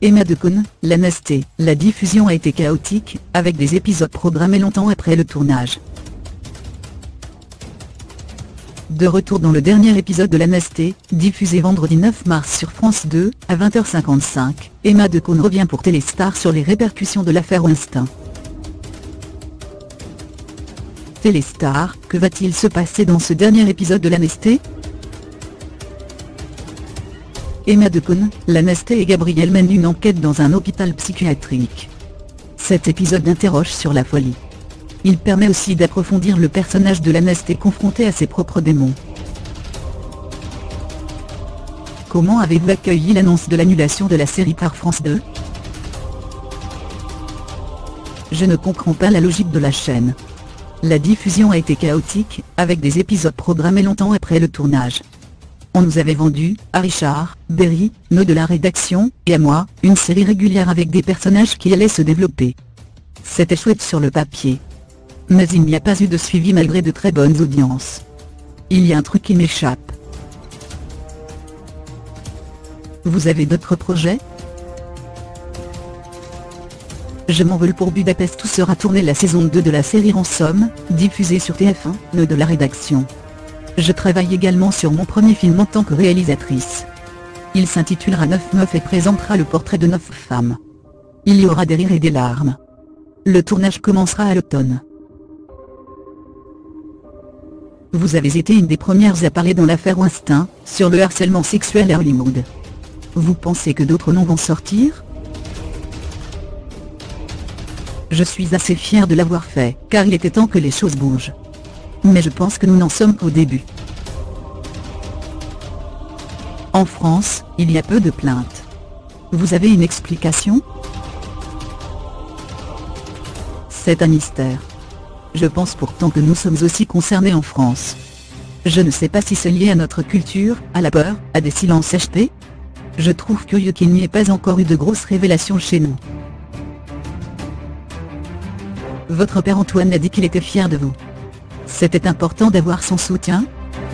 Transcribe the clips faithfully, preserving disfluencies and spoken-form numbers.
Emma Decaune, l'N S T. La diffusion a été chaotique, avec des épisodes programmés longtemps après le tournage. De retour dans le dernier épisode de l'N S T, diffusé vendredi neuf mars sur France deux, à vingt heures cinquante-cinq, Emma Decaune revient pour Téléstar sur les répercussions de l'affaire Weinstein. Téléstar, que va-t-il se passer dans ce dernier épisode de l'N S T? Emma Decaune, l'N S T et Gabriel mènent une enquête dans un hôpital psychiatrique. Cet épisode interroge sur la folie. Il permet aussi d'approfondir le personnage de l'N S T confronté à ses propres démons. Comment avez-vous accueilli l'annonce de l'annulation de la série par France deux? Je ne comprends pas la logique de la chaîne. La diffusion a été chaotique, avec des épisodes programmés longtemps après le tournage. On nous avait vendu, à Richard, Berry, nous de la rédaction, et à moi, une série régulière avec des personnages qui allaient se développer. C'était chouette sur le papier. Mais il n'y a pas eu de suivi malgré de très bonnes audiences. Il y a un truc qui m'échappe. Vous avez d'autres projets? Je m'envole pour Budapest où sera tournée la saison deux de la série Ransom, diffusée sur T F un, nous de la rédaction. Je travaille également sur mon premier film en tant que réalisatrice. Il s'intitulera Neuf meufs et présentera le portrait de neuf femmes. Il y aura des rires et des larmes. Le tournage commencera à l'automne. Vous avez été une des premières à parler dans l'affaire Weinstein, sur le harcèlement sexuel à Hollywood. Vous pensez que d'autres noms vont sortir? Je suis assez fière de l'avoir fait, car il était temps que les choses bougent. Mais je pense que nous n'en sommes qu'au début. En France, il y a peu de plaintes. Vous avez une explication? C'est un mystère. Je pense pourtant que nous sommes aussi concernés en France. Je ne sais pas si c'est lié à notre culture, à la peur, à des silences achetés. Je trouve curieux qu'il n'y ait pas encore eu de grosses révélations chez nous. Votre père Antoine a dit qu'il était fier de vous. C'était important d'avoir son soutien?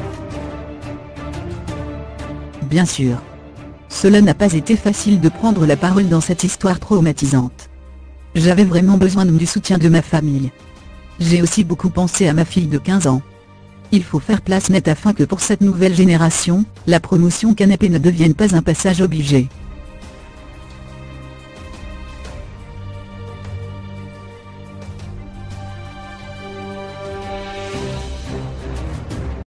Bien sûr. Cela n'a pas été facile de prendre la parole dans cette histoire traumatisante. J'avais vraiment besoin du soutien de ma famille. J'ai aussi beaucoup pensé à ma fille de quinze ans. Il faut faire place nette afin que pour cette nouvelle génération, la promotion canapé ne devienne pas un passage obligé.